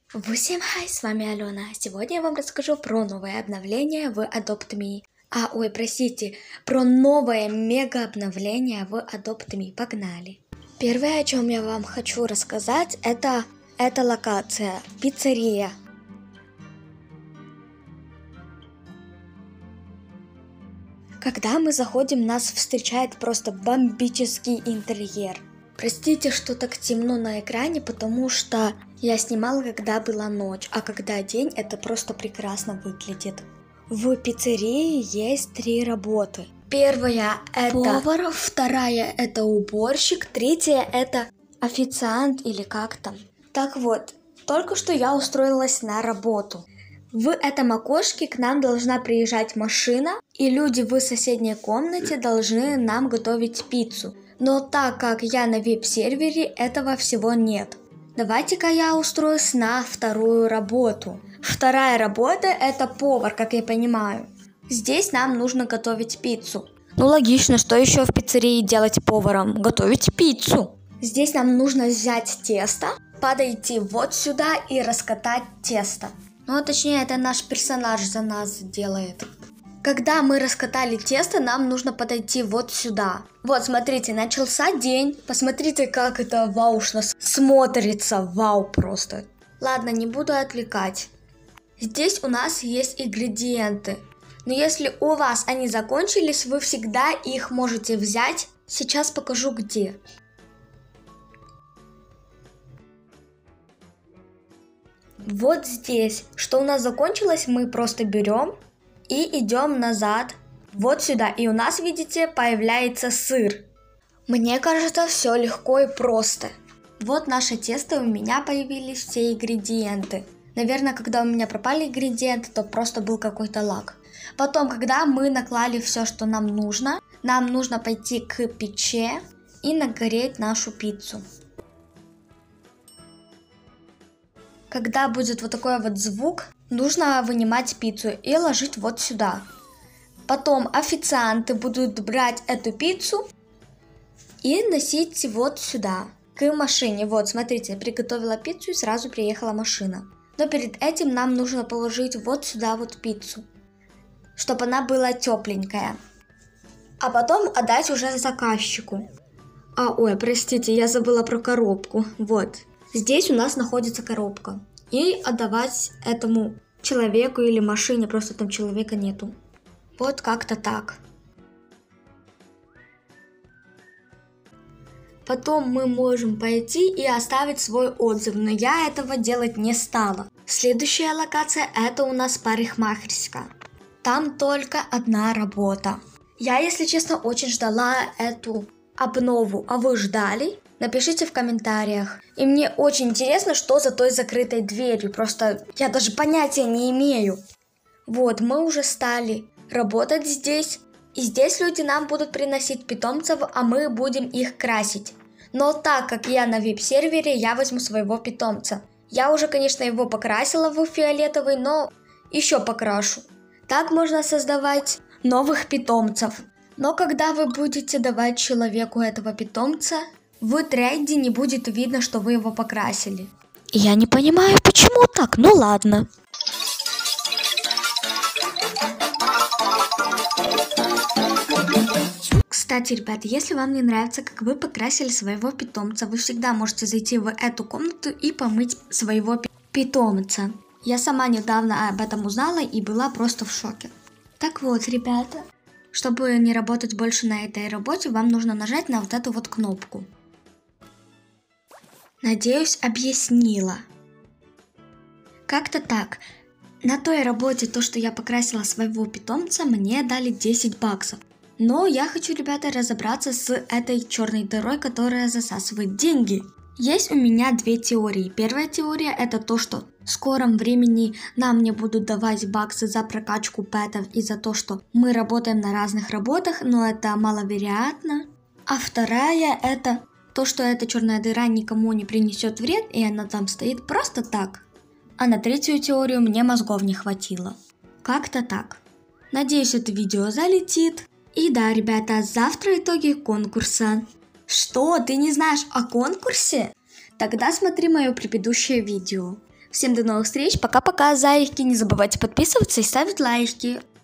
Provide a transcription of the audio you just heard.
Всем хай, с вами Алена. Сегодня я вам расскажу про новое обновление в Adopt.me. Про новое мега обновление в Adopt.me. Погнали! Первое, о чем я вам хочу рассказать, это локация, пиццерия. Когда мы заходим, нас встречает просто бомбический интерьер. Простите, что так темно на экране, потому что я снимала, когда была ночь, а когда день, это просто прекрасно выглядит. В пиццерии есть 3 работы. Первая – это повар, вторая – это уборщик, третья – это официант или как там. Так вот, только что я устроилась на работу. В этом окошке к нам должна приезжать машина, и люди в соседней комнате должны нам готовить пиццу. Но так как я на веб-сервере, этого всего нет. Давайте-ка я устроюсь на вторую работу. Вторая работа – это повар, как я понимаю. Здесь нам нужно готовить пиццу. Ну логично, что еще в пиццерии делать поваром? Готовить пиццу. Здесь нам нужно взять тесто, подойти вот сюда и раскатать тесто. Ну точнее, это наш персонаж за нас делает. Когда мы раскатали тесто, нам нужно подойти вот сюда. Вот, смотрите, начался день. Посмотрите, как это ваушно смотрится. Вау просто. Ладно, не буду отвлекать. Здесь у нас есть ингредиенты. Но если у вас они закончились, вы всегда их можете взять. Сейчас покажу где. Вот здесь. Что у нас закончилось, мы просто берем и идем назад, вот сюда, и у нас, видите, появляется сыр. Мне кажется, все легко и просто. Вот наше тесто, у меня появились все ингредиенты. Наверное, когда у меня пропали ингредиенты, то просто был какой-то лаг. Потом, когда мы наклали все, что нам нужно пойти к печи и нагреть нашу пиццу. Когда будет вот такой вот звук, нужно вынимать пиццу и ложить вот сюда. Потом официанты будут брать эту пиццу и носить вот сюда, к машине. Вот, смотрите, я приготовила пиццу и сразу приехала машина. Но перед этим нам нужно положить вот сюда вот пиццу, чтобы она была тепленькая. А потом отдать уже заказчику. Простите, я забыла про коробку. Вот. Здесь у нас находится коробка. И отдавать этому человеку или машине, просто там человека нету. Вот как-то так. Потом мы можем пойти и оставить свой отзыв, но я этого делать не стала. Следующая локация – это у нас парикмахерская. Там только одна работа. Я, если честно, очень ждала эту обнову, а вы ждали? Напишите в комментариях. И мне очень интересно, что за той закрытой дверью. Просто я даже понятия не имею. Вот, мы уже стали работать здесь. И здесь люди нам будут приносить питомцев, а мы будем их красить. Но так как я на веб-сервере, я возьму своего питомца. Я уже, конечно, его покрасила в фиолетовый, но еще покрашу. Так можно создавать новых питомцев. Но когда вы будете давать человеку этого питомца, в трейде не будет видно, что вы его покрасили. Я не понимаю, почему так, ну ладно. Кстати, ребята, если вам не нравится, как вы покрасили своего питомца, вы всегда можете зайти в эту комнату и помыть своего питомца. Я сама недавно об этом узнала и была просто в шоке. Так вот, ребята, чтобы не работать больше на этой работе, вам нужно нажать на вот эту вот кнопку. Надеюсь, объяснила. Как-то так. На той работе, то, что я покрасила своего питомца, мне дали 10 баксов. Но я хочу, ребята, разобраться с этой черной дырой, которая засасывает деньги. Есть у меня 2 теории. Первая теория – это то, что в скором времени нам не будут давать баксы за прокачку пэтов и за то, что мы работаем на разных работах, но это маловероятно. А вторая – это то, что эта черная дыра никому не принесет вред, и она там стоит просто так. А на третью теорию мне мозгов не хватило. Как-то так. Надеюсь, это видео залетит. И да, ребята, завтра итоги конкурса. Что, ты не знаешь о конкурсе? Тогда смотри мое предыдущее видео. Всем до новых встреч, пока-пока, зайки, не забывайте подписываться и ставить лайки.